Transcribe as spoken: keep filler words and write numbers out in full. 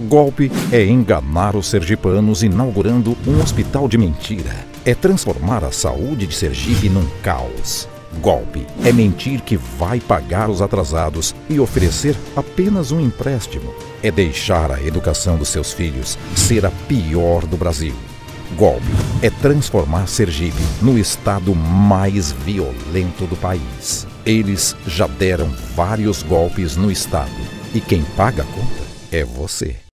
Golpe é enganar os sergipanos inaugurando um hospital de mentira. É transformar a saúde de Sergipe num caos. Golpe é mentir que vai pagar os atrasados e oferecer apenas um empréstimo. É deixar a educação dos seus filhos ser a pior do Brasil. Golpe é transformar Sergipe no estado mais violento do país. Eles já deram vários golpes no estado e quem paga a conta é você.